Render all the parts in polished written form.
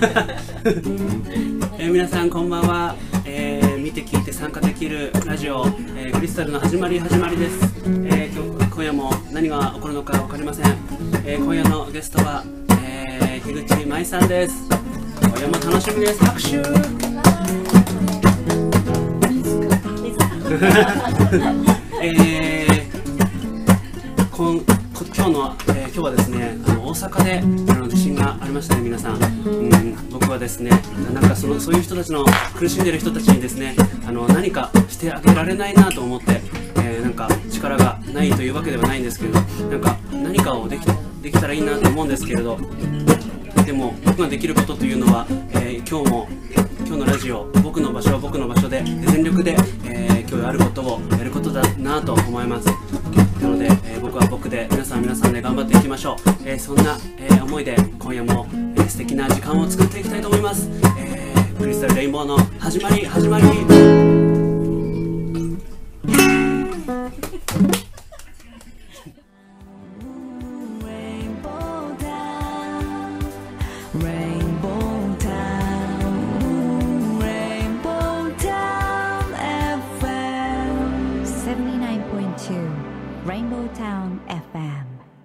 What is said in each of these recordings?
皆さんこんばんは。見て聞いて参加できるラジオ、クリスタルの始まりです。今夜も何が起こるのか分かりません。今夜のゲストは、樋口舞さんです。今夜も楽しみです。拍手今日はですね、大阪で地震がありましたね、皆さん。僕はですね、なんかそういう人たちの苦しんでいる人たちにですね、何かしてあげられないなと思って、なんか力がないというわけではないんですけれど、なんか何かをできたらいいなと思うんですけれど、でも僕ができることというのは、今日のラジオ、僕の場所は僕の場所で全力で、今日あることをやることだなと思います。なので、僕は僕で皆さんで頑張っていきましょう。そんな、思いで今夜も、素敵な時間を作っていきたいと思います。クリスタルレインボーの始まり Rainbow Town FM。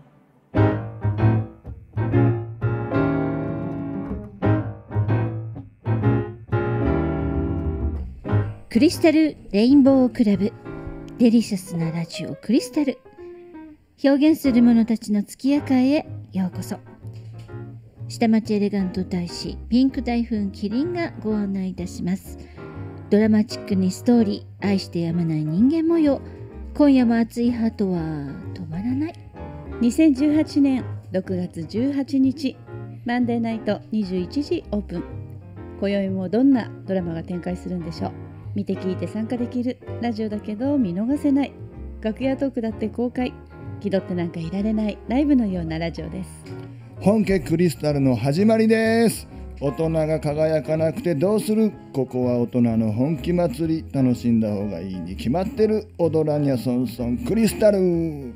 クリスタルレインボークラブ、デリシャスなラジオクリスタル、表現する者たちの月夜会へようこそ。下町エレガント大使ピンク台風キリンがご案内いたします。ドラマチックにストーリー、愛してやまない人間模様、今夜も熱いハートは止まらない。 2018年6月18日マンデーナイト21時オープン。今宵もどんなドラマが展開するんでしょう。見て聞いて参加できるラジオだけど見逃せない、楽屋トークだって公開、気取ってなんかいられないライブのようなラジオです。 本家クリスタルの始まりです。大人が輝かなくてどうする、ここは大人の本気祭り、楽しんだ方がいいに決まってる、踊らにゃソンソンクリスタル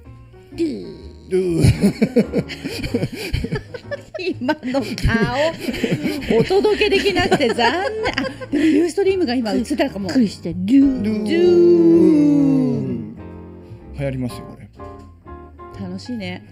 今の顔お届けできなくて残念。でもユーストリームが今映ってたかも。 クリスタル流行りますよこれ。 楽しいね。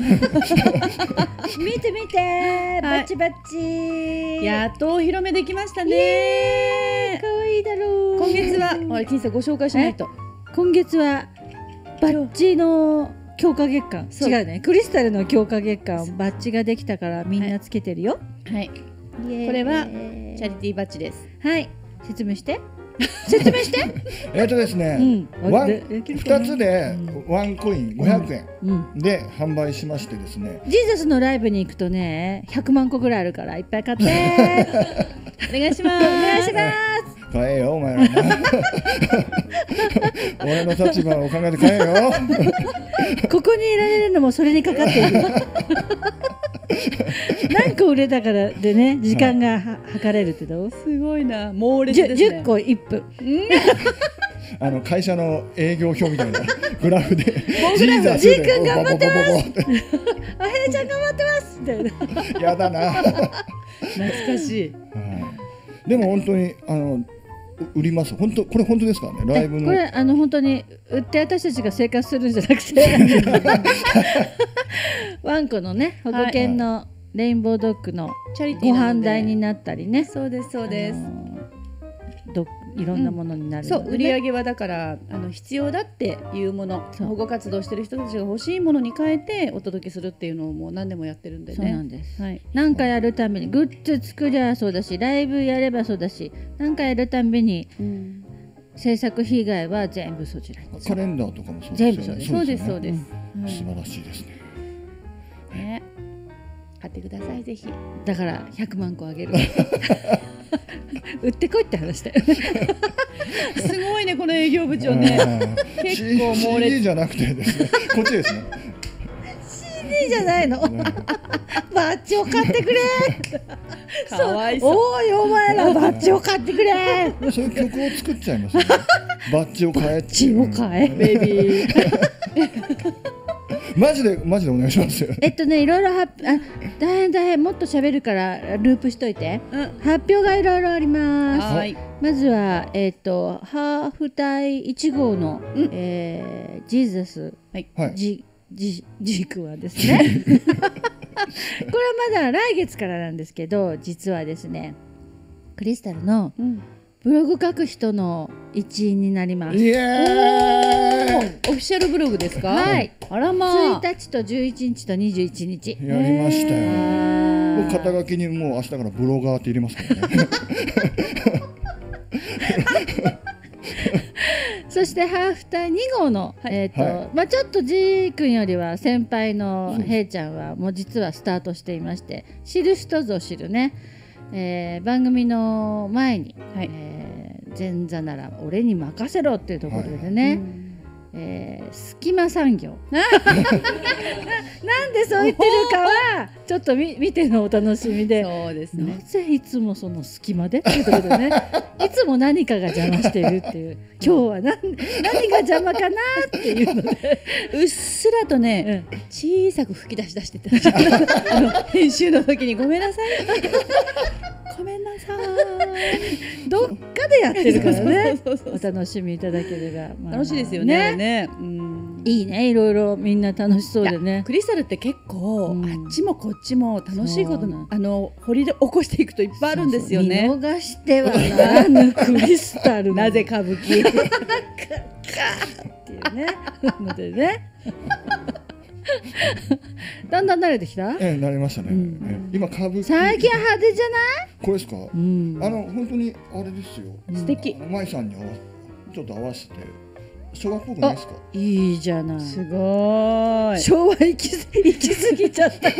見て見て、バチバチ、 やっとお披露目できましたね。 かわいいだろう。 今月は金さんご紹介しないと。 今月はバッジの強化月間。違うね、クリスタルの強化月間、バッジができたからみんなつけてるよ。 はい、これはチャリティーバッジです。 はい、説明してですね、2つでワンコイン500円で販売しましてですね、 ジーザスのライブに行くとね、100万個ぐらいあるからいっぱい買ってお願いします。 買えよお前ら俺の立場を考えて買えよここにいられるのもそれにかかっている何個売れたからでね、時間が測れるってどう？ すごいな、猛烈ですね。 10個1分会社の営業表みたいなグラフでジー君頑張ってますあへいちゃん頑張ってますみたいなやだな懐かしい。 でも本当に売ります。これ本当ですからね、ライブの。これ本当に売って私たちが生活するんじゃなくてワンコのね、保護犬のレインボードッグのご飯代になったりね。 そうですそうです。 いろんなものになる、 そう、売り上げはだから必要だっていうもの、保護活動してる人たちが欲しいものに変えてお届けするっていうのをもう何年もやってるんでね。 そうなんです、なんかやるためにグッズ作りゃそうだし、ライブやればそうだし、なんかやるたびに、制作費以外は全部そちらに。 カレンダーとかもそうですよね。 そうですそうです、 素晴らしいですね。 買ってくださいぜひ。 だから100万個あげる売ってこいって話だよすごいねこの営業部長ね結構猛烈。 CD じゃなくてですね、こっちですね。 CD じゃないのバッジを買ってくれかわいそう。 おいお前らバッジを買ってくれそういう曲を作っちゃいますね。バッジを買えって。 バッジを買えベイビーマジでお願いしますよ。 いろいろ大変もっと喋るからループしといて、発表がいろいろあります。 はい。 まずはハーフ隊1号の、ジーザス、 はいジークはですねこれはまだ来月からなんですけど、実はですねクリスタルのブログ書く人の一員になります。 イエーイ。 オフィシャルブログですか？ はい。 あらまあ。 1日と11日と21日。 やりましたよ。もう肩書きにもう明日からブロガーって入れますからね。 そしてハーフ隊2号の、ちょっと G 君よりは先輩のヘイちゃんはもう実はスタートしていまして、知る人ぞ知るね、番組の前に、前座なら俺に任せろっていうところでね、隙間産業なんでそう言ってるかはちょっと見てのお楽しみで、 そうですね、 なぜいつもその隙間でっていうところでねいつも何かが邪魔しているっていう今日は何が邪魔かなっていうのでうっすらとね、小さく吹き出してた編集の時にごめんなさいごめんなさいどっかでやってるからねそうお楽しみいただければ、 楽しいですよね。 いいね、いろいろみんな楽しそうでね。 クリスタルって結構、あっちもこっちも楽しいこと掘り起こしていくといっぱいあるんですよね。 見逃してはならぬクリスタルなぜ歌舞伎っていうねのでねだんだん慣れてきた？ 慣れましたね。今歌舞伎最近派手じゃない？ これですか？本当にあれですよ。 素敵。 舞さんにちょっと合わせて昭和っぽくないですか？ いいじゃない。 すごい。 昭和行き過ぎちゃった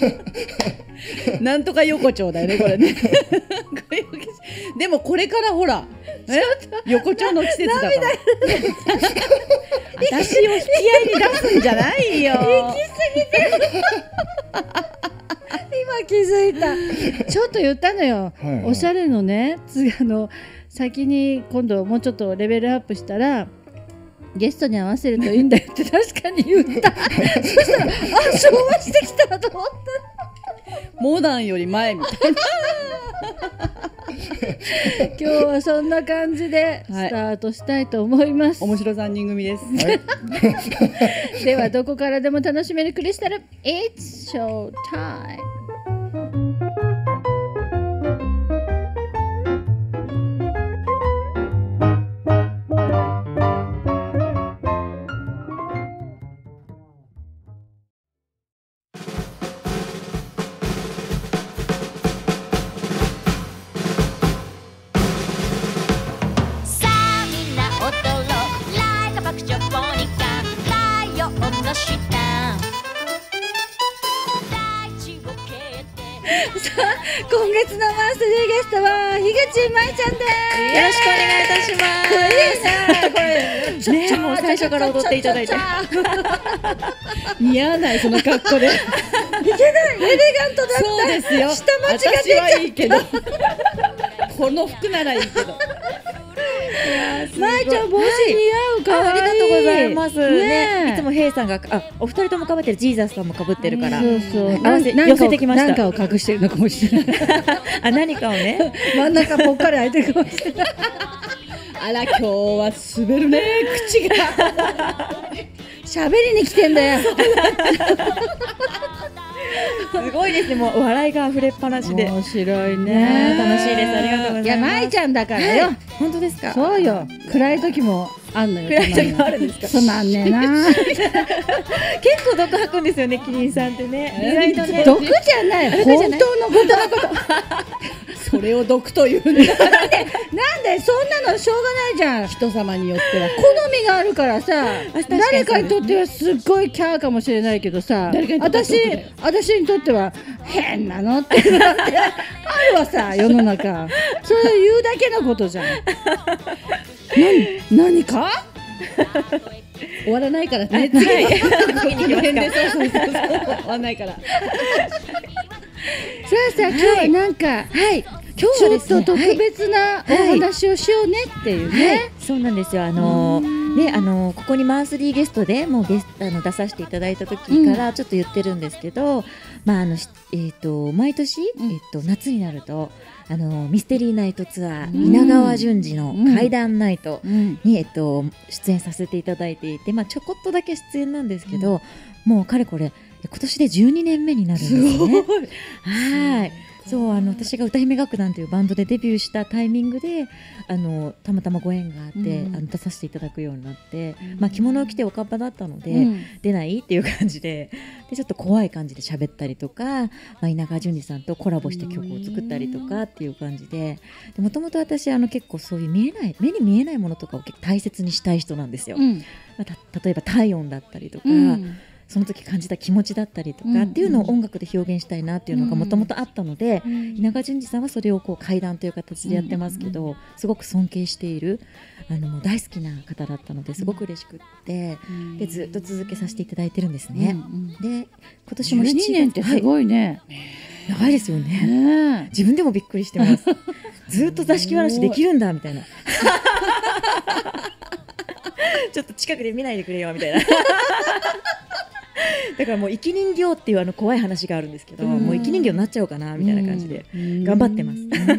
なんとか横丁だよねこれねでもこれからほら横丁の季節だから私を引き合いに出すんじゃないよ。 行き過ぎてる今気づいた。ちょっと言ったのよ、おしゃれのね、先に今度もうちょっとレベルアップしたらゲストに合わせるといいんだよって確かに言ったそしたら昭和してきたと思ったモダンより前みたいな今日はそんな感じでスタートしたいと思います。 面白3人組です、 ではどこからでも楽しめるクリスタル It's show time。今月のマンスリーゲストは樋口舞ちゃんです。 よろしくお願いいたします。これね、もう最初から踊っていただいて似合わないその格好でいけない、 エレガントだった。 そうですよ、 下町が出ちゃった。 私はいいけどこの服ならいいけど舞ちゃん帽子似合うか。 ありがとうございますね。いつもヘイさんがお二人とも被ってる、ジーザスさんも被ってるから、 そうそう、 合わせ寄せてきました。 何かを隠してるのかもしれない何かをね真ん中ぽっかり開いてるかもしれないあら今日は滑るね口が喋りに来てんだよすごいですね、もう笑いが溢れっぱなしで面白いね。 楽しいです。ありがとうございます。 いや、舞ちゃんだからよ。 本当ですか？ そうよ、暗い時もあんのよ。 暗い時もあるんですか？ そうなんねえな結構毒吐くんですよね、キリンさんってね。意外とね、 毒じゃない、本当のことそれを毒というんだなんでそんなのしょうがないじゃん。 人様によっては好みがあるからさ、誰かにとってはすっごいキャーかもしれないけどさ、私にとっては変なのってなってあるわさ、世の中。それ言うだけのことじゃん何か終わらないからね。 次に行きますか。 そう終わらないからさあ今日はなんか、ちょっと特別なお話をしようねっていうね。 そうなんですよ。 でここにマンスリーゲストでもう出させていただいた時からちょっと言ってるんですけど、毎年、夏になるとミステリーナイトツアー、稲川淳二の怪談ナイトに、出演させていただいていて、ちょこっとだけ出演なんですけど、もうかれこれ今年で12年目になるんですね。はい。そう私が歌姫楽団というバンドでデビューしたタイミングでたまたまご縁があって、出させていただくようになって、着物を着ておかっぱだったので、出ないっていう感じでちょっと怖い感じで喋ったりとか、稲川淳二さんとコラボして曲を作ったりとかっていう感じで、もともと私結構そういう目に見えないものとかを結構大切にしたい人なんですよ。例えば体温だったりとか、その時感じた気持ちだったりとかっていうのを音楽で表現したいなっていうのがもともとあったので、稲川淳二さんはそれを怪談という形でやってますけど、すごく尊敬しているもう大好きな方だったので、すごく嬉しくって、でずっと続けさせていただいてるんですね。で今年も 12年ってすごいね、 長いですよね。自分でもびっくりしてます。ずっと座敷わらしできるんだみたいな。ちょっと近くで見ないでくれよみたいな。だからもう生き人形っていう怖い話があるんですけど、もう生き人形になっちゃおうかなみたいな感じで頑張ってます。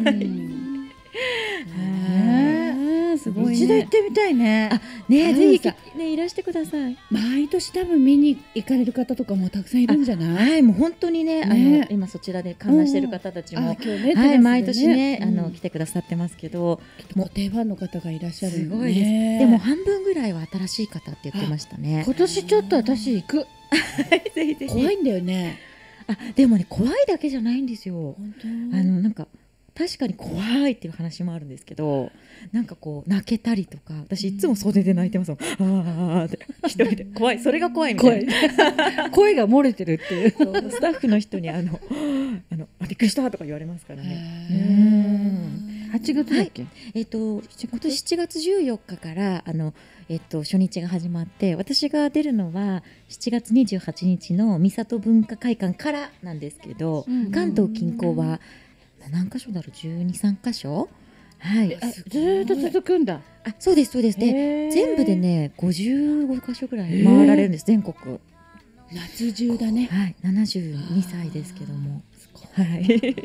すごいね。一度行ってみたいね。 ぜひねいらしてください。 毎年多分見に行かれる方とかもたくさんいるんじゃない？ はい、もう本当にね今そちらで観覧している方たちも毎年ね来てくださってますけど、 もう定番の方がいらっしゃる。 すごいです。でも半分ぐらいは新しい方って言ってましたね。 今年ちょっと私行く。 ぜひぜひ。 怖いんだよね。 でもね怖いだけじゃないんですよ。なんか確かに怖いっていう話もあるんですけど、なんか泣けたりとか、私いつも袖で泣いてますもん。って一人で怖い、それが怖いみたいな。 声が漏れてるっていう。 スタッフの人にびっくりしたとか言われますからね。 8月だっけ？ 今年7月14日から初日が始まって、私が出るのは7月28日の三郷文化会館からなんですけど、関東近郊は何箇所だろう、12、13箇所、はい、 ずっと続くんだ。 そうですそうです。で全部でね55箇所ぐらい回られるんです、全国。 夏中だね。 はい、72歳ですけども、はい、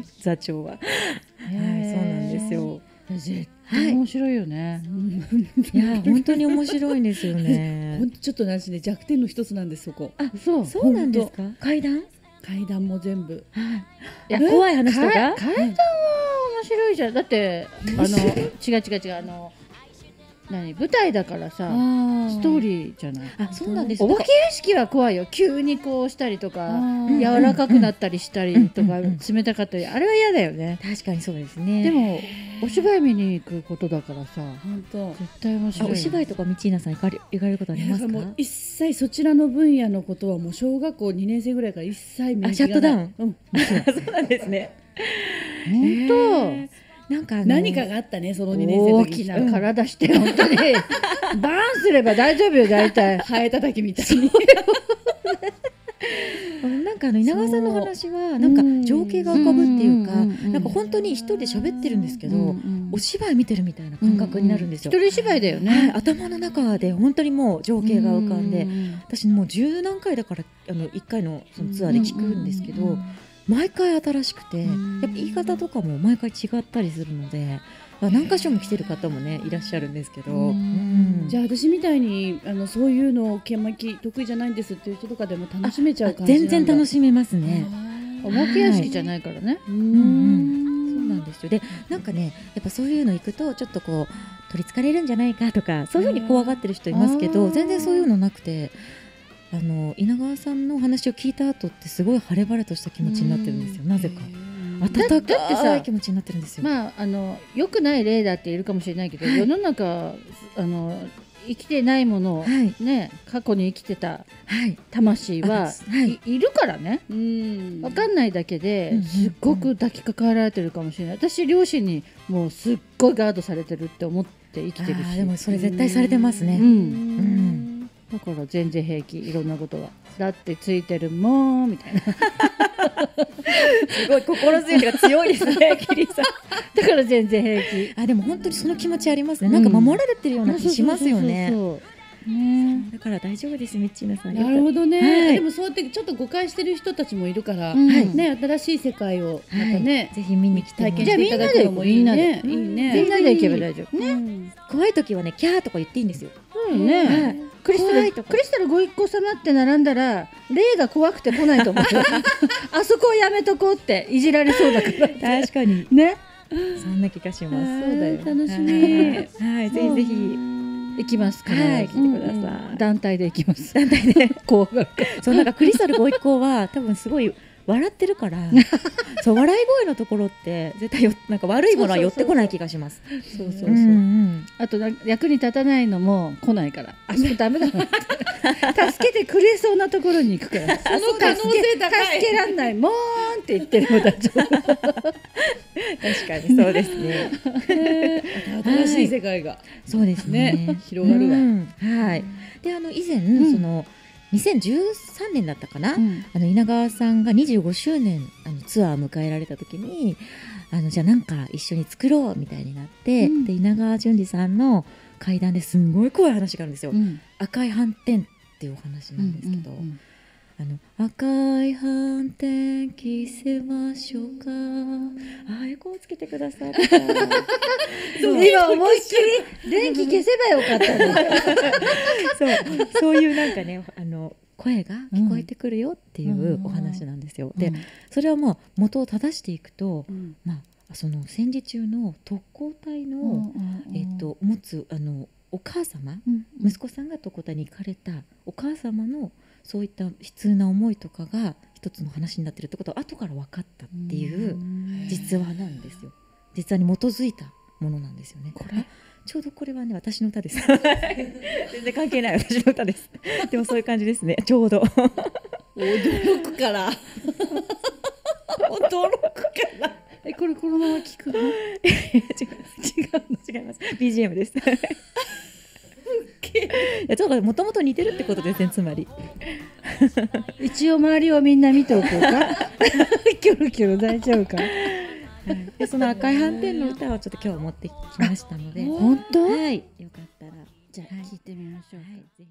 座長は、はい、そうなんですよ。 絶対面白いよね。 いや本当に面白いんですよね。 本当ちょっと私ね弱点の一つなんです、そこ。 そうなんですか。階段も全部。 いや怖い話とか。 階段は面白いじゃん。だって違う舞台だからさ、ストーリーじゃない。 そうなんです。 お化け屋敷は怖いよ。急にこうしたりとか、柔らかくなったりしたりとか、冷たかったり、あれは嫌だよね。 確かにそうですね。 でもお芝居見に行くことだからさ、絶対面白い。 お芝居とか道稲さん行かれることありますか？ もう一切そちらの分野のことはもう小学校2年生ぐらいから一切見に行かない。 シャットダウン。そうなんですね。 本当。 なんか何かがあったね、その2年生の時。大きな体して本当にバーンすれば大丈夫よ、大体ハエ叩きみたいに。 なんか稲川さんの話はなんか情景が浮かぶっていうか、なんか本当に一人で喋ってるんですけど、お芝居見てるみたいな感覚になるんですよ。 一人芝居だよね。 頭の中で本当にもう情景が浮かんで、私もう10何回だから1回のそのツアーで聞くんですけど、毎回新しくて、やっぱ言い方とかも毎回違ったりするので、何箇所も来てる方もねいらっしゃるんですけど、 じゃあ私みたいにそういうのを剣巻き得意じゃないんですっていう人とかでも楽しめちゃう感じなんだ。 全然楽しめますね。 お化け屋敷じゃないからね。 そうなんですよ。でなんかねやっぱそういうの行くとちょっと取りつかれるんじゃないかとか、そういうふうに怖がってる人いますけど、全然そういうのなくて、稲川さんのお話を聞いた後ってすごい晴れ晴れとした気持ちになってるんですよ。なぜか温かい気持ちになってるんですよ。 良くない例だっているかもしれないけど、世の中生きてないものをね、過去に生きてた魂はいるからね。分かんないだけですっごく抱きかかえられてるかもしれない。私両親にもうすっごいガードされてるって思って生きてるし。 でもそれ絶対されてますね。 だから全然平気、いろんなことは。だってついてるもんみたいな。すごい心強いが強いですね、キリさん。 だから全然平気。 でも本当にその気持ちありますね。なんか守られてるような気しますよね。 ね。 だから大丈夫ですミッチーナさん。 なるほどね、 はいでもそうやってちょっと誤解してる人たちもいるから、 うんね、新しい世界をまたね、 ぜひ見に来て体験じゃあしていただくのもいいね。 みいいね。 みんなで行けば大丈夫ね。 うん怖い時はねキャーとか言っていいんですよ。 そうね、 はいクリス怖いとかタルご一行様って並んだら霊が怖くて来ないと思うあそこをやめとこうっていじられそうだから確かにねそんな気がします。 そうだよ。楽しみ。 はいぜひぜひ行きますから、 はい来てください。 団体で行きます団体で怖がるからそうなんかクリスタルご一行は多分すごい笑ってるからそう笑い声のところって絶対なんか悪いものは寄ってこない気がします。 そうそうそう、 うんうんあと役に立たないのも来ないからあそこダメだなって助けてくれそうなところに行くからその可能性高い。 助けらんないもーんって言ってるも大丈夫確かにそうですね。 新しい世界がそうですね。 ね広がるわ。 うんはい。で以前、 んその2013年だったかな、 うん稲川さんが25周年ツアーを迎えられた時にじゃあなんか一緒に作ろうみたいになって、 うんで稲川淳二さんの怪談ですんごい怖い話があるんですよ。 うん赤い斑点っていうお話なんですけど、 うん赤い斑点着せましょうか。エコーつけてくださった。そう今思いっきり電気消せばよかったねそういうなんかね声が聞こえてくるよっていうお話なんですよ。でそれはまあ元を正していくと、まあその戦時中の特攻隊の、持つお母様、息子さんが特攻隊に行かれたお母様のそういった悲痛な思いとかが一つの話になってるってことは後から分かったっていう実話なんですよ。実話に基づいたものなんですよね。ちょうどこれはね私の歌です全然関係ない私の歌ですでもそういう感じですねちょうど驚くから。驚くから。 これこのまま聞くの違います BGM ですいやちょっともともと似てるってことですねつまり一応周りをみんな見ておこうかキョロキョロ大丈夫かでその赤い斑点の歌をちょっと今日持ってきましたので本当はいよかったらじゃあ聞いてみましょうはいぜひ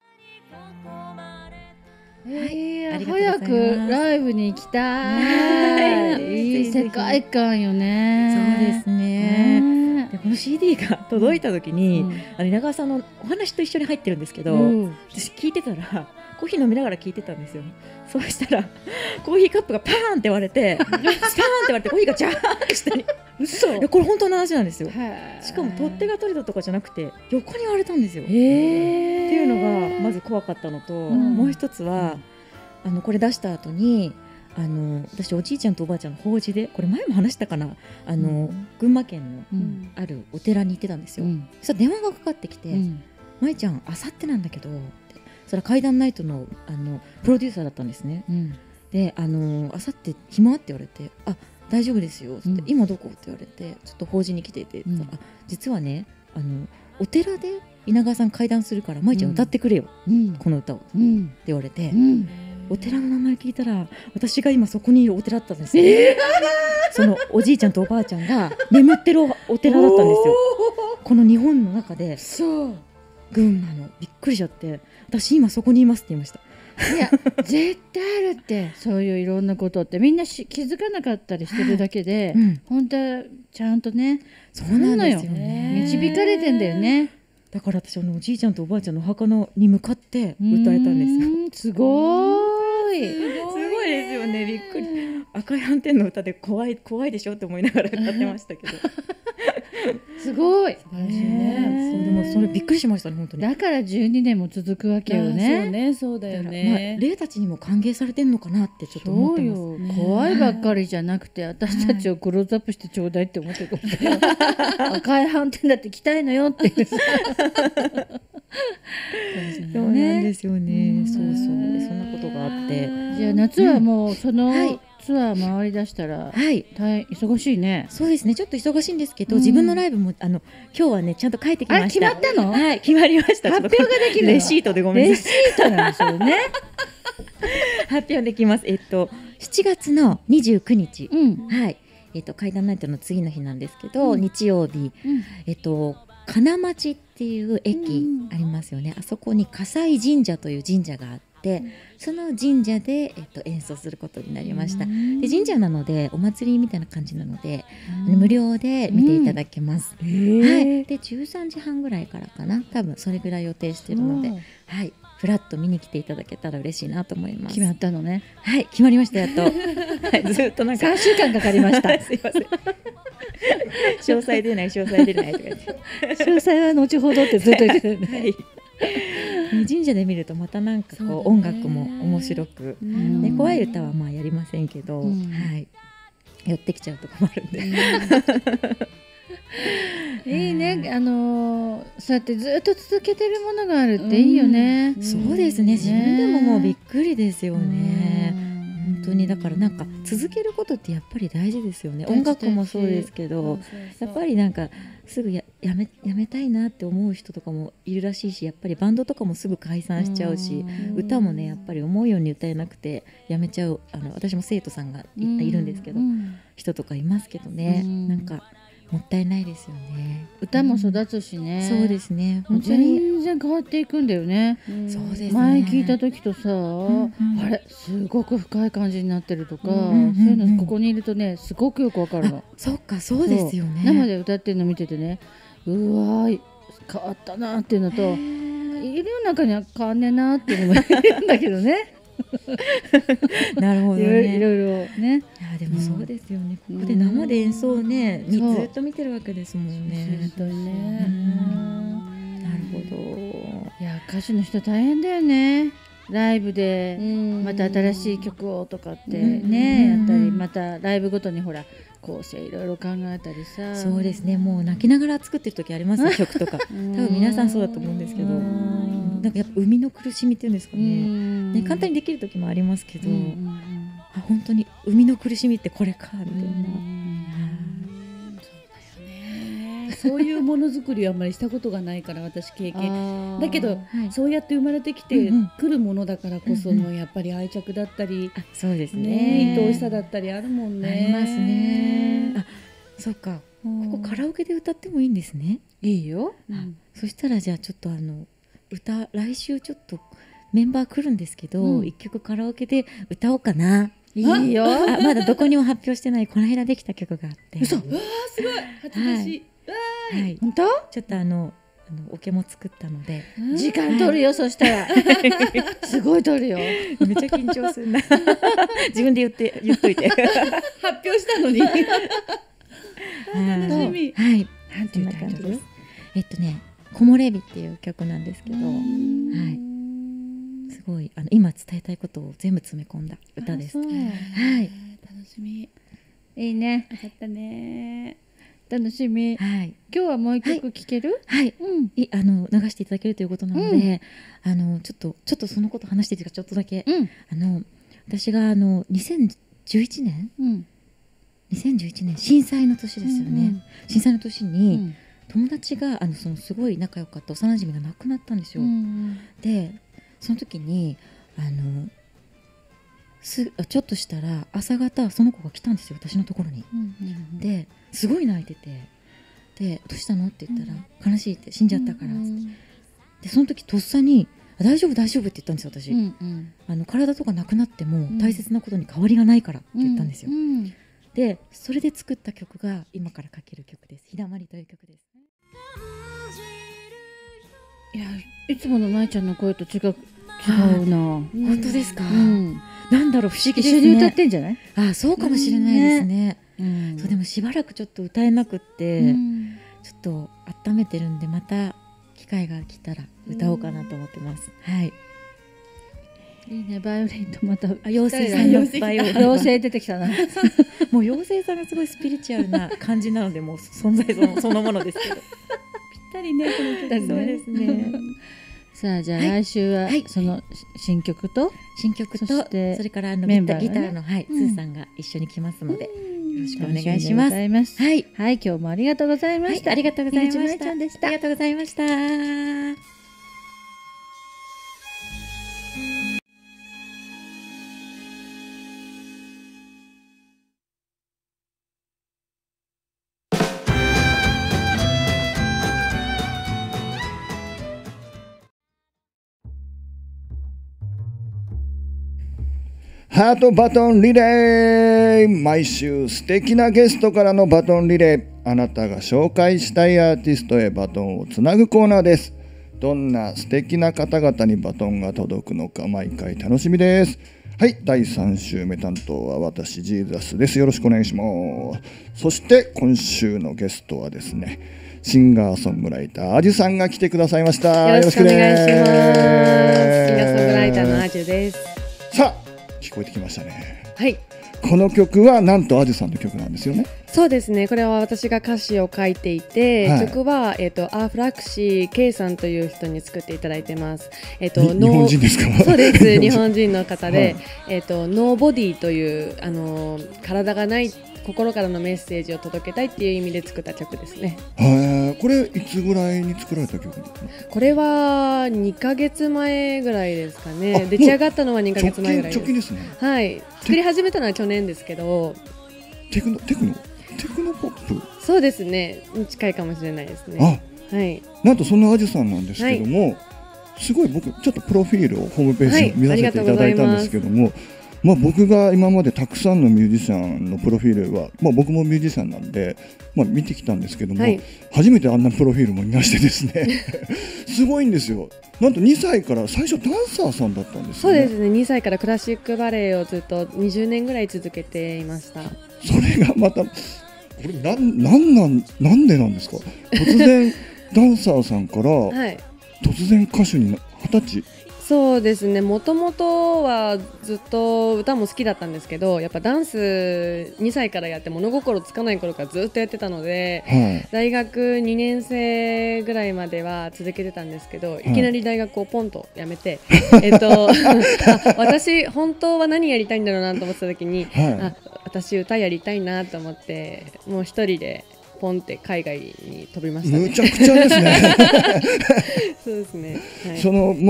早ありがとうございますくライブに行きたはいいいい世界観よねそうですねねでこの CD が届いた時に、 うん稲川さんのお話と一緒に入ってるんですけど、 うん私聞いてたらコーヒー飲みながら聞いてたんですよ。そうしたらコーヒーカップがパーンって割れてスパーンって割れてコーヒーがジャーンって下に嘘いやこれ本当の話なんですよ。 へーしかも取っ手が取れたとかじゃなくて横に割れたんですよ。ってへーいうのがまず怖かったのと、 んもう一つはこれ出した後に私おじいちゃんとおばあちゃんの法事でこれ前も話したかな群馬県のうんあるお寺に行ってたんですよ。 うんそしたら電話がかかってきて、 うん舞ちゃんあさってなんだけどってそれは怪談ナイトのプロデューサーだったんですね。 うんであさって暇って言われてあ大丈夫ですよって、 うん今どこって言われてちょっと法事に来てて、 うんあ実はねお寺で稲川さん怪談するから舞ちゃん歌ってくれよ、 うんこの歌をってうん言われて、 うんお寺の名前聞いたら私が今そこにいるお寺だったんですよ、そのおじいちゃんとおばあちゃんが眠ってるお寺だったんですよ。この日本の中でそう群馬のびっくりしちゃって私今そこにいますって言いました。 いや絶対あるってそういういろんなことってみんな気づかなかったりしてるだけで、 うん本当はちゃんとねそうなんですよそうなのね。 導かれてんだよねだから私おじいちゃんとおばあちゃんのお墓のに向かって歌えたんですよ。 すごーいすごいですよねびっくり。赤い斑点の歌で怖いでしょって思いながら歌ってましたけどすごいそうでもそれびっくりしましたね本当に。 だから12年も続くわけよそうねね、そうだよだからね。 霊たちにも歓迎されてんのかなってちょっと思っそうてます。 よ、怖いばっかりじゃなくて私たちをクローズアップしてちょうだいって思ってるかもしれない赤い斑点だって着たいのよっていうそうなんですよね。そうそうでそんなことがあってじゃあ夏はもうそのはいツアー回り出したらはい大変忙しいねそうですねちょっと忙しいんですけど、 うん自分のライブも今日はねちゃんと書いてきました。 あ決まったのはい決まりました。 発表ができるのレシートでごめんレなさいシートなんですよね発表できます。7月の29日、 うんはい怪談ナイトの次の日なんですけど、 うん日曜日うん金町っっていう駅ありますよね、あそこに葛西神社という神社があって、その神社で、演奏することになりました。で神社なのでお祭りみたいな感じなので、無料で見ていただけます、はい、で13時半ぐらいからかな、多分それぐらい予定してるので、はい、フラッと見に来ていただけたら嬉しいなと思います。 決まったのね。 はい、決まりました、やっと、はい、ずっとなんか 3週間かかりましたすいません詳細出ない詳細出ないとか言って詳細は後ほどってずっと言ってるね、 はい神社で見るとまたなんかこう音楽も面白く、ね、怖い歌はまあやりませんけど、はい、寄ってきちゃうと困るんでいいね、そうやってずっと続けてるものがあるっていいよね、 そうですね、自分でももうびっくりですよね、本当に。だからなんか続けることってやっぱり大事ですよね。音楽もそうですけど、やっぱりなんかすぐやめたいなって思う人とかもいるらしいし、やっぱりバンドとかもすぐ解散しちゃうし、歌もねやっぱり思うように歌えなくてやめちゃう、私も生徒さんがいるんですけど、人とかいますけどね、なんかもったいないですよね。 歌も育つしね、 そうですね、本当に全然変わっていくんだよね、 そうですね、 前聞いた時とさ、あれすごく深い感じになってるとか、そういうのここにいるとねすごくよくわかるの。 そっか、そうですよね。 生で歌ってるの見ててね、うわー変わったなっていうのと、いる中には変わんねえなっていうのもいるんだけどねなるほどね、 いろいろね。 でもそうですよね、ここで生で演奏をね、ずっと見てるわけですもんね。 本当にね、 なるほど。 いや歌手の人大変だよね。ライブでまた新しい曲をとかってね、やったり、またライブごとにほら構成いろいろ考えたりさ。 そうですね、もう泣きながら作ってる時ありますね曲とか多分皆さんそうだと思うんですけど、なんかやっぱ生みの苦しみっていうんですかね、簡単にできる時もありますけど、本当に生みの苦しみってこれかみたいな。 そういうものづくりはあんまりしたことがないから私経験だけど、そうやって生まれてきてくるものだからこそのやっぱり愛着だったり、 そうですね、 愛おしさだったりあるもんね。 ありますね。そっか、ここカラオケで歌ってもいいんですね。 いいよ。 そしたらじゃあちょっと来週ちょっとメンバー来るんですけど、一曲カラオケで歌おうかな。 いいよ。 まだどこにも発表してないこの間できた曲があって。 嘘。うわーすごい。恥ずかしい。はい。本当？ ちょっとオケも作ったので時間取るよ、そしたらすごい取るよ。 めっちゃ緊張するな自分で言っといて発表したのに楽しみ。 はい、 なんていうタイトル？ 木漏れ日っていう曲なんですけど、はい、すごい今伝えたいことを全部詰め込んだ歌です。はい、 楽しみ。いいね。よかったね。楽しみ。 はい、 今日はもう一曲聴ける？ はい、流していただけるということなので、ちょっとそのこと話していいですか、ちょっとだけ。私が2011年震災の年ですよね。震災の年に友達がすごい仲良かった幼馴染が亡くなったんですよ。でその時にちょっとしたら朝方その子が来たんですよ、私のところに。ですごい泣いてて、でどうしたのって言ったら、悲しいって、死んじゃったからって。でその時とっさに大丈夫大丈夫って言ったんですよ私。体とかなくなっても大切なことに変わりがないからって言ったんですよ。でそれで作った曲が今からかける曲です。ひだまりという曲です。 いや、いつもの舞ちゃんの声と違うな。 本当ですか？なんだろう、不思議ですね。 一緒に歌ってんじゃない？ そうかもしれないですね。そう、でもしばらくちょっと歌えなくって、ちょっと温めてるんで、また機会が来たら歌おうかなと思ってます。はい。 いいね、バイオリンとまた妖精さんのバイオリン。 妖精出てきたな。 もう妖精さんがすごいスピリチュアルな感じなので、もう存在そのものですけど。ぴったりね、この曲ね。 そうですね。 さあ、じゃあ来週はその新曲とそれからギターのスーさんが一緒に来ますので、よろしくお願いします。はい、 今日もありがとうございました。 ありがとうございました。 ひぐちまえちゃんでした。 ありがとうございました。 ハートバトンリレー。毎週素敵なゲストからのバトンリレー。あなたが紹介したいアーティストへバトンをつなぐコーナーです。どんな素敵な方々にバトンが届くのか毎回楽しみです。はい、第3週目担当は私ジーザスです。よろしくお願いします。そして今週のゲストはですね、シンガーソングライターアジュさんが来てくださいました。 よろしくお願いします。シンガーーソングライターのアジュです。 さあ、聞こえてきましたね。 はい。 この曲はなんとアジュさんの曲なんですよね。 そうですね。これは私が歌詞を書いていて、 はい、 曲はアーフラクシー K さんという人に作っていただいてます。 日本人ですか？ そうです。日本人の方で、 はい、 ノーボディという体がない心からのメッセージを届けたいっていう意味で作った曲ですね。 これいつぐらいに作られた曲ですか？ これは2ヶ月前ぐらいですかね。出来上がったのは2ヶ月前ぐらいです。 直近ですね。 はい。作り始めたのは去年ですけど。 テクノポップ。 そうですね。近いかもしれないですね。はい。 なんとそのアジュさんなんですけども、はい、すごい僕ちょっとプロフィールをホームページ見させていただいたんですけども、僕が今までたくさんのミュージシャンのプロフィールは、僕もミュージシャンなんで、見てきたんですけども、はい、初めてあんなプロフィールも見ましてですねすごいんですよ。なんと2歳から最初ダンサーさんだったんですよね。 そうですね。2歳からクラシックバレエをずっと20年ぐらい続けていました。 それがまたこれなんでなんですか？突然ダンサーさんから、はい、突然歌手に20歳。 そうですね。もともとはずっと歌も好きだったんですけど、やっぱダンス2歳からやって物心つかない頃からずっとやってたので、はい、大学2年生ぐらいまでは続けてたんですけど、いきなり大学をポンと辞めて、私本当は何やりたいんだろうなと思ってた時に、はい、私歌やりたいなと思って、もう一人でポンって海外に飛びましたね。 むちゃくちゃですねそうですね、はい、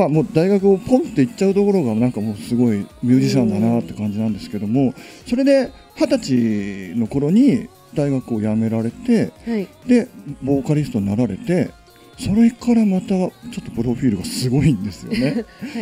もう大学をポンって行っちゃうところがなんかもうすごいミュージシャンだなって感じなんですけども、それで20歳の頃に大学を辞められて、はい、でボーカリストになられて、それからまたちょっとプロフィールがすごいんですよね、はい、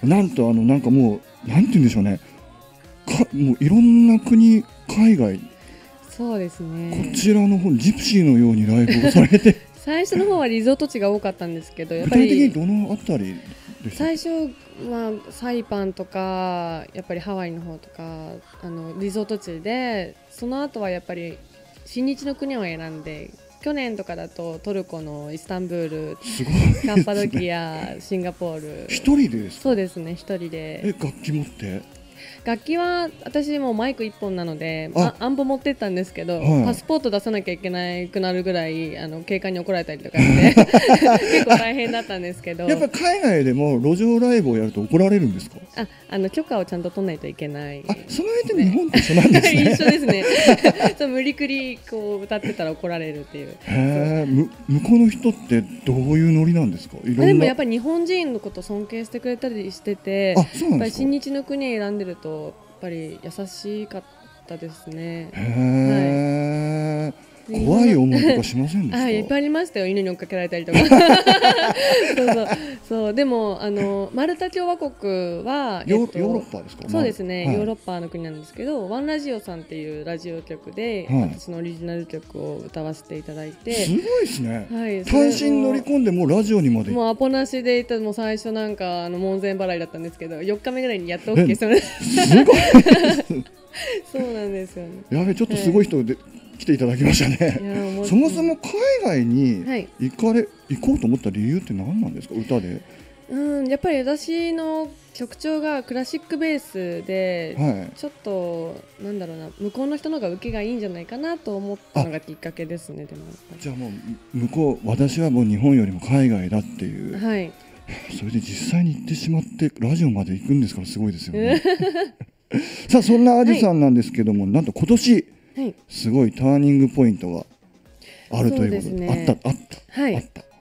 なんとなんかもうなんて言うんでしょうね、もういろんな国、海外、 そうですね、 こちらの方ジプシーのようにライブをされて最初の方はリゾート地が多かったんですけど、 やっぱり具体的にどのあたりでした？ 最初はサイパンとかやっぱりハワイの方とかリゾート地で、その後はやっぱり親日の国を選んで、去年とかだとトルコのイスタンブール、カッパドキア、シンガポール。 一人でですか？ そうですね、一人で。 楽器持って？ 楽器は私もマイク1本なのでアンプ持ってったんですけど、はい、パスポート出さなきゃいけなくなるぐらい警官に怒られたりとかして結構大変だったんですけど、 やっぱり海外でも路上ライブをやると怒られるんですか？ 許可をちゃんと取らないといけない、 その辺で日本と一緒なんですね一緒ですねそう無理くりこう歌ってたら怒られるっていう。 向こうの人ってどういうノリなんですか？ でもやっぱり日本人のことを尊敬してくれたりしてて、やっぱり親日の国選んでるとやっぱり優しかったですね。 はい、怖い思いとかしませんでした？ いっぱいありましたよ。犬に追っかけられたりとかそうでもマルタ共和国はヨーロッパですか？ そうですね、はい、ヨーロッパの国なんですけど、ワンラジオさんっていうラジオ局で、はい、私のオリジナル曲を歌わせていただいて。 すごいですね、はい、単身乗り込んでもうラジオにまでもうアポなしでいた。もう最初なんか門前払いだったんですけど、4日目ぐらいにやっと OK してもらってすごいそうなんですよね。 やべ、ちょっとすごい人で、来ていただきましたね。そもそも海外に行こうと思った理由って何なんですか？歌で。 やっぱり私の曲調がクラシックベースで、はい、ちょっとなんだろうな、向こうの人の方が受けがいいんじゃないかなと思ったのがきっかけですね。でもじゃあもう向こう、私はもう日本よりも海外だっていう、はい、それで実際に行ってしまってラジオまで行くんですから、すごいですよねさあ、そんなアジさんなんですけども、はい、なんと今年、はい、すごいターニングポイントがあるということで、あった、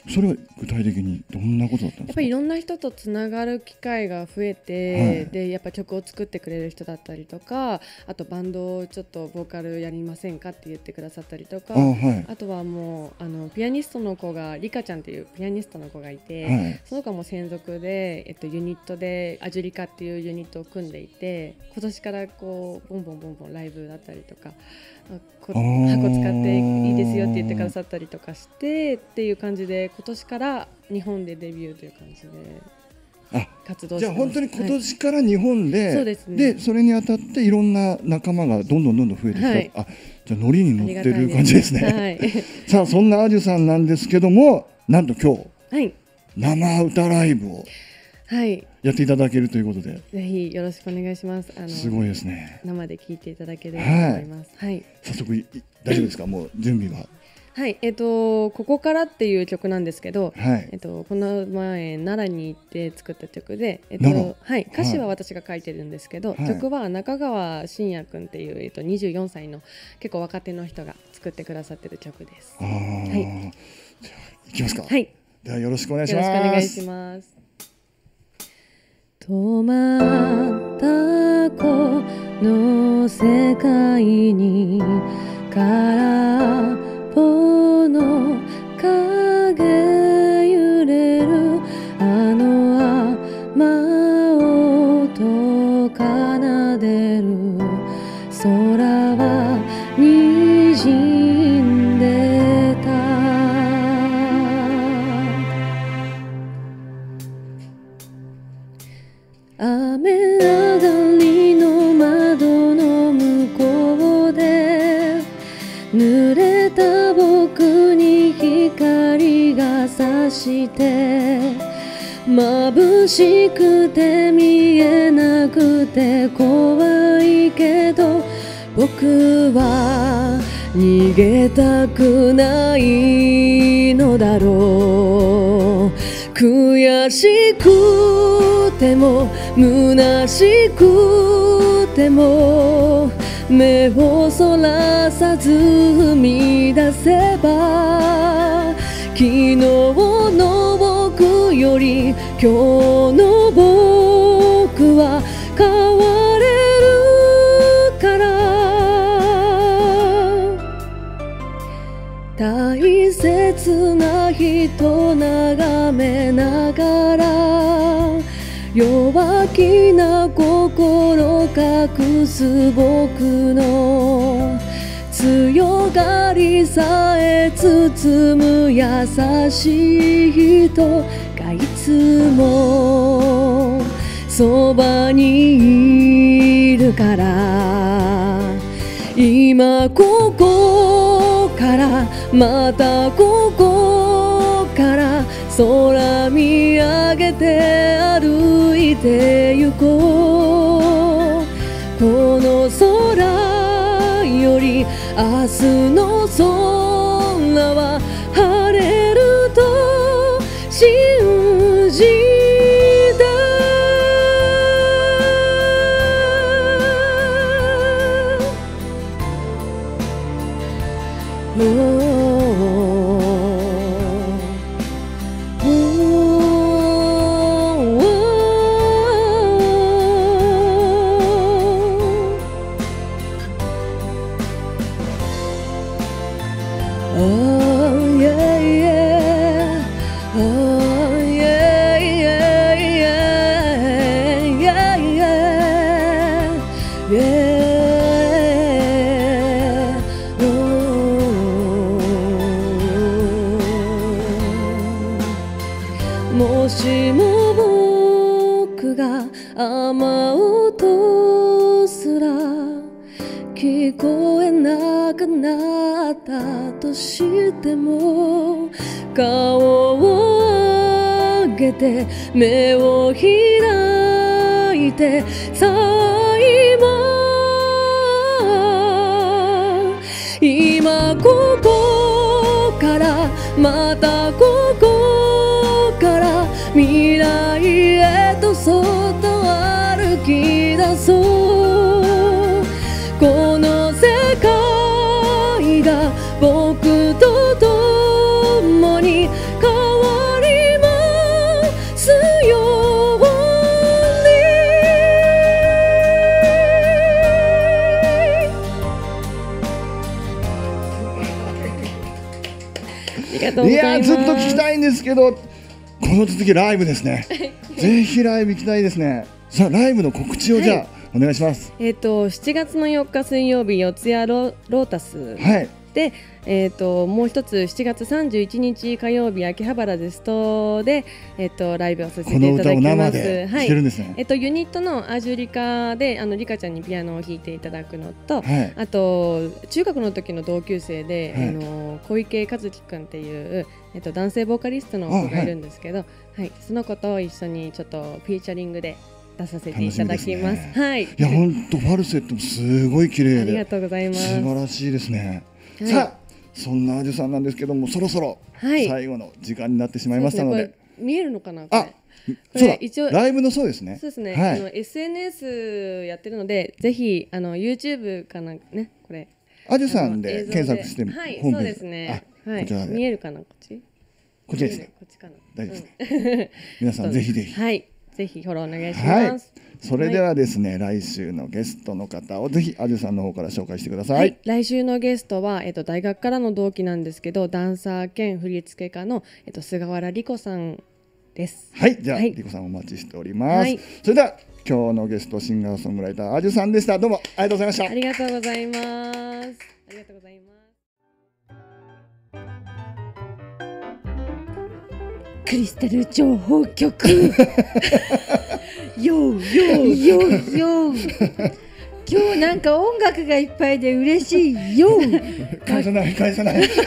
それは具体的にどんなことだったんですか？ やっぱりいろんな人とつながる機会が増えて、 はい、 でやっぱ曲を作ってくれる人だったりとか、あとバンドをちょっとボーカルやりませんかって言ってくださったりとか、 はい、 あとはもうピアニストの子がリカちゃんっていうピアニストの子がいて、 はい、 その子も専属で、ユニットでアジュリカっていうユニットを組んでいて、今年からこうボンボンライブだったりとか、箱使っていいですよって言ってくださったりとかしてっていう感じで、今年から日本でデビューという感じで活動してます。 じゃあ本当に今年から日本で、 そうですね。 でそれにあたっていろんな仲間がどんどん増えてきた、はい、じゃあノリに乗ってる感じですね。はい、さあそんなアジュさんなんですけども、なんと今日、はい、生歌ライブをやっていただけるということで、 ぜひよろしくお願いします。 すごいですね。 生で聴いていただければと思います。はい。 早速大丈夫ですか？もう準備は。 はい、ここからっていう曲なんですけど、 はい、 この前奈良に行って作った曲で、はい、歌詞は私が書いてるんですけど、はい、曲は中川真也君っていう、24歳の結構若手の人が作ってくださってる曲です。はい、 じゃあいきますか。 はい、 ではよろしくお願いします。 よろしくお願いします。止まったこの世界に空っぽの影揺れる、あの雨音奏でる、空は滲んでた。雨上がりの窓の向こうで濡れた僕に光が差して、眩しくて見えなくて怖いけど、僕は逃げたくないのだろう。悔しくても虚しくても目をそらさず踏み出せば、昨日の僕より今日の僕は変われるから、大切な人眺めながら弱気な心隠す僕の強がりさえ包む優しい人がいつもそばにいるから、今ここからまたここから空見上げて歩いて行こう。この空より明日の空は晴れると信じた。もしも僕が雨音すら聞こえなくなったとしても、顔を上げて目を開いてさえも今ここからまたここから未来へとそっと歩き出そう。この世界が僕と共に変わりがとうごいやざいます。 ずっと聞きたいんですけど、この続きライブですね。ぜひライブ行きたいですね。さあライブの告知をじゃあ、お願いします。 7月の4日水曜日四谷ロータスはい。 で、もう一つ7月31日火曜日秋葉原ゼストで、ライブをさせていただきます。 この歌を生で聴けるんですね。 ユニットのアジュリカでリカちゃんにピアノを弾いていただくのと、 はい。 あと中学の時の同級生で、 はい小池和樹くんっていう、男性ボーカリストの子がいるんですけど、はいその子と一緒にちょっとフィーチャリングで出させていただきます。 楽しみですねはい。 いや本当ファルセットもすごい綺麗ありがでとうございます。 素晴らしいですね。 はいさあそんなアジュさんなんですけども、そろそろはい最後の時間になってしまいましたので、 そうですねこれ見えるのかな。こあれそうだ一応ライブのそうですね。 そうですね、 はい。 SNS やってるのでぜひYouTube かなねこれアジュさんで映像検索してはいホームページそうですねはいこちらで見えるかなこっちこちらですね。 こっちかな大丈夫ですね。皆さんぜひぜひ。 はいぜひフォローお願いしはいます。 それではですね、来週のゲストの方をぜひアジュさんの方から紹介してください。 はい、来週のゲストは、大学からの同期なんですけどダンサー兼振付家の、菅原理子さんです。 はい、じゃあ、 はいリコさんお待ちしております。 はいそれでは今日のゲストシンガーソングライターアジュさんでした。どうもありがとうございましたあ。りがとうございます。ありがとうございます。 クリスタル情報局よーよーよー今日なんか音楽がいっぱいで嬉しいよ返さない返さない。そ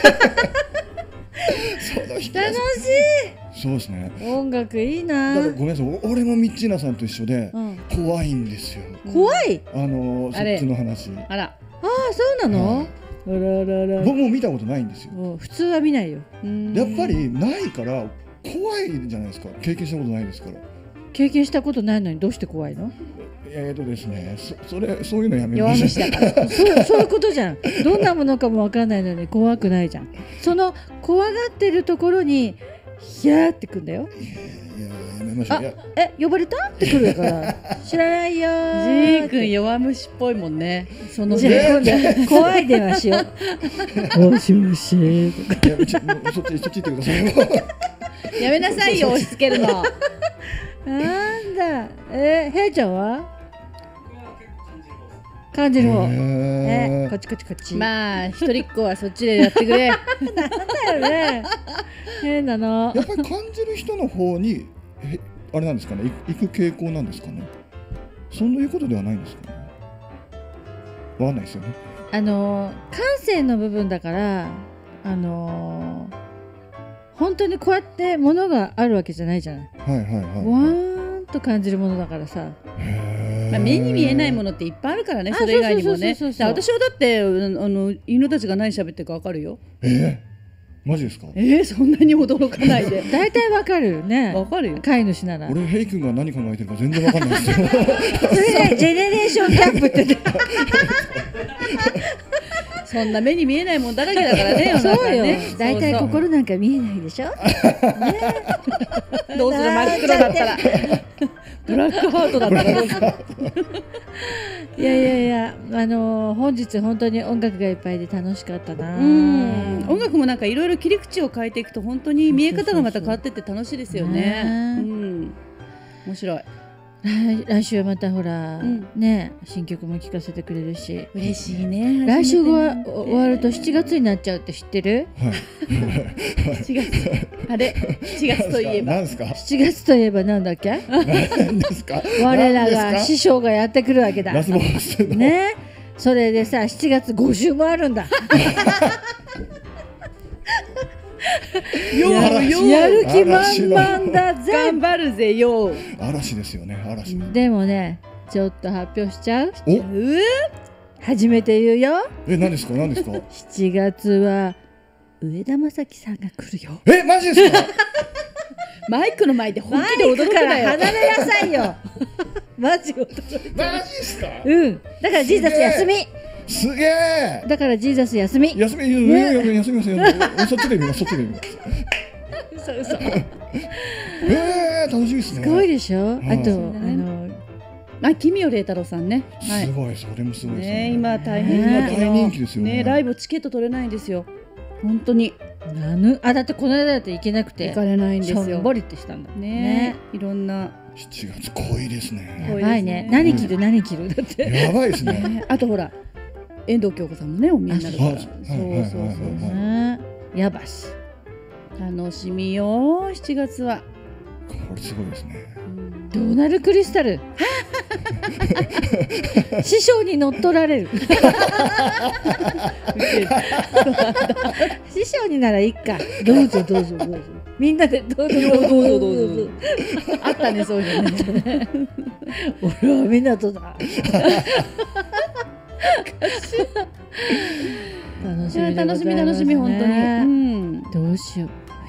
の人楽しそうですね。 い音楽いいだからなごめんなさい、俺もミッチーナさんと一緒でうん怖いんですよ。 怖いそっあれちの話。 あらああそうなのあららら僕も見たことないんですよ。 もう普通は見ないよやっぱりないから怖いじゃないですか。経験したことないですから。 経験したことないのにどうして怖いのですね、そういうのやめ弱ましょう。 虫だからそういうことじゃんどんなものかもわかんないのに怖くないじゃんその怖がってるところにヒャーってくんだよいややめましょう。いや呼ばれたってくるから知らないよジーー君弱虫っぽいもんね。そのじゃあ今度怖い電話しようもしもしとかいやそっち行ってください。 やめなさいよ押し付けるの。 なんだへいちゃんは感じる方こっちこっちこっちまあ一人っ子はそっちでやってくれ。 だよね変なのやっぱり感じる人の方にあれなんですかね、行く傾向なんですかね。そういうことではないんですかね。わかんないですよね。 感性の部分だから本当にこうやってものがあるわけじゃないじゃないはいはいわはい。 ーんと感じるものだからさまあ目に見えないものっていっぱいあるからね。それ以外にもね。 そうそうそうそう私はだって犬たちが何喋ってるかわかるよ。 マジですか。 そんなに驚かないで。 大体わかるよねわかるよ。 飼い主なら俺ヘイ君が何考えてるか全然わかんないですよ。 それがジェネレーションギャップってそんな目に見えないもんだらけだからね。 そうよ世の中ね大体そうそう心なんか見えないでしょどうする真っ黒だったら。ブラックハートだったらどうする。 いやいやいや本日本当に音楽がいっぱいで楽しかったな音楽もなんかいろいろ切り口を変えていくと本当に見え方がまた変わってって楽しいですよね。面白い。 来週はまたほら、 うんね新曲も聴かせてくれるし嬉しいね。 来週が終わると7月になっちゃうって知ってる 4月あれ4月といえば何ですか。 7月といえばなんだっけ何ですか。 我らが何です師匠がやってくるわけだか。ラスボスの。 ねそれでさ7月5週もあるんだやる気満々だぜ頑張るぜよ。 嵐ですよね。嵐。 でもねちょっと発表しちゃうお、 初めて言うよ何ですか何ですか。 7月は上田正樹さんが来るよマジですか。 マイクの前で本気で驚くからなよ。 離れなさいよマジ驚いマジですか。 だからジーザス休みすげえ。 だからジーザス休み休み休みそっちで見ます。そっちで見ます。 嘘嘘楽しみですね。 すごいでしょはいあと君よ麗太郎さんね。 すごい、それもすごいですね。 今大変今大人気ですよね。 ライブチケット取れないんですよ。本当に。 だってこの間だって行けなくて行かれないんですよ。 しょんぼりってしたんだね。いろんな 7月濃いですね。 やばいね。何着るだってやばいですね。 あとほら遠藤京子さんもねお見えになるから。そうやばし楽しみよ7月は。 これすごいですね。 ドナルクリスタル師匠に乗っ取られる師匠にならいいか。どうぞみんなでどうぞあったねそういうのね。 俺は港だ楽しみ楽しみ本当に。 どうしよう。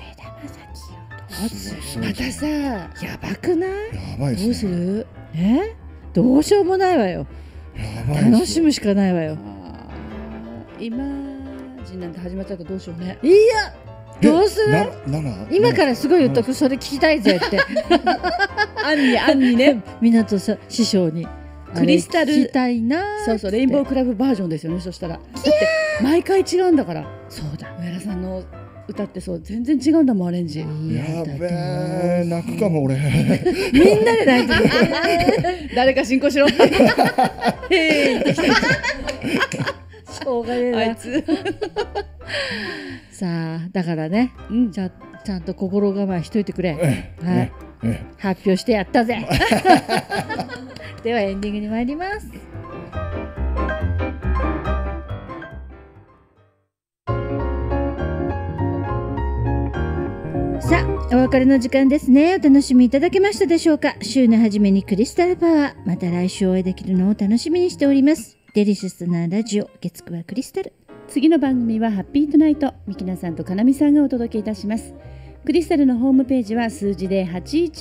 またさやばくない？ やばいですね。 どうする？どうしようもないわよ。楽しむしかないわよ。 今ジンなんて始まっちゃうとどうしようね。 いやどうする？今からすごい言っとく。それ聞きたいぜって案にね港さ師匠にクリスタル聞きたいな。 そうレインボークラブバージョンですよね。そしたらだって毎回違うんだから。 そうだ上原さんの歌ってそう全然違うんだもんアレンジ。 やべえ泣くかも俺。 みんなで泣いてる。 誰か進行しろ。へい。しょうがねえなあいつ。 さあだからね、ちゃんと心構えしといてくれ。はい。発表してやったぜ。ではエンディングに参ります。さあお別れの時間ですね。お楽しみいただけましたでしょうか。週の初めにクリスタルパワー、また来週お会いできるのを楽しみにしております。デリシャスなラジオ月9はクリスタル。 次の番組はハッピートゥナイト。ミキナさんとかなみさんがお届けいたします。クリスタルのホームページは数字で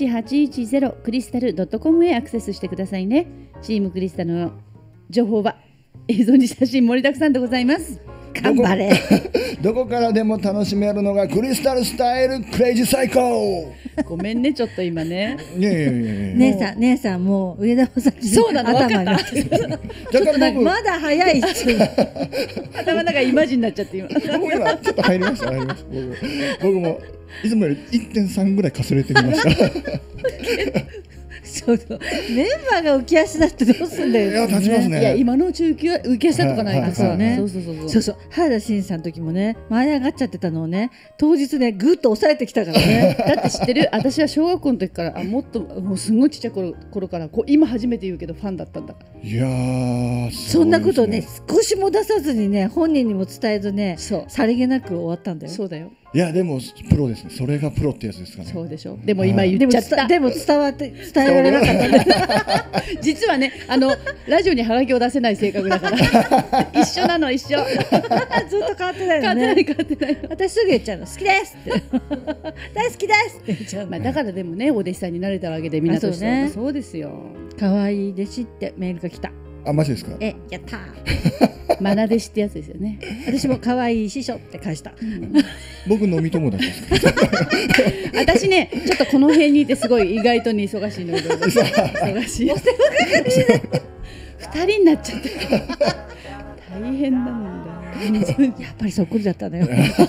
81810クリスタル .com へアクセスしてくださいね。チームクリスタルの情報は映像に写真盛りだくさんでございます。 頑張れ。 どこからでも楽しめるのがクリスタルスタイルクレイジーサイコー。 ごめんねちょっと今ね。 姉さんもう上田穂先そうなの頭がちょっとなんかまだ早いっす。 頭の中イマジンになっちゃって今。 僕今ちょっと入りました僕もいつもより 1.3 ぐらいかすれてみました。 そうメンバーが浮き足だってどうすんだよ。 いや立ちますね。 いや今のうち浮き足だとかないとさね。そう原田真さんの時もね舞い上がっちゃってたのをね当日ねぐっと抑えてきたからね。 だって知ってる？私は小学校の時からもっともうすごいちっちゃい頃から今初めて言うけどファンだったんだから。 いやーそんなことね少しも出さずにね本人にも伝えずねさりげなく終わったんだよ。 そうだよ。 いやでもプロですね。それがプロってやつですかね。 そうでしょ。でも今言っちゃった。 でも伝えられなかったね。 実はねラジオにハガキを出せない性格だから一緒なの一緒。ずっと変わってないよね。 変わってない。 私すぐ言っちゃうの好きですって大好きですって言っちゃう。 まあだからでもねお弟子さんになれたわけでみんなとしてそうですよ。 可愛い弟子ってメールが来た。 あマジですか。 やったマナ弟子ってやつですよね。 私も可愛い師匠って返した。 僕飲み友達ですか。 私ねちょっとこの辺にいてすごい意外とに忙しいのいろいろ忙しい。2人になっちゃって大変なんだ。 やっぱりそっくりだったのよ。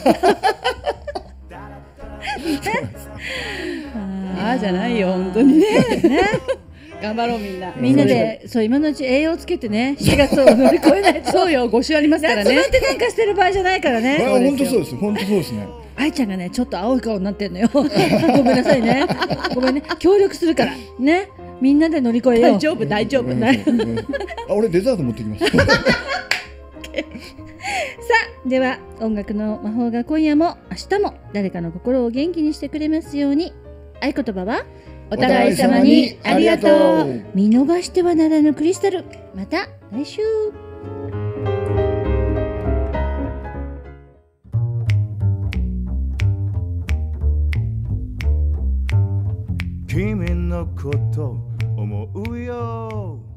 ああじゃないよ本当にね。頑張ろうみんなでそう今のうち栄養つけてね7月を乗り越えないと。 そうよ5週ありますからね。 夏バテなんかしてる場合じゃないからね。 本当そうです本当そうですね。 愛ちゃんがねちょっと青い顔になってんのよ。ごめんなさいね。ごめんね協力するからねみんなで乗り越えよう。 大丈夫。 俺デザート持ってきます。 さあでは音楽の魔法が今夜も明日も誰かの心を元気にしてくれますように。合言葉はお互い様にありがとう。見逃してはならぬクリスタル。また来週。 君のこと思うよ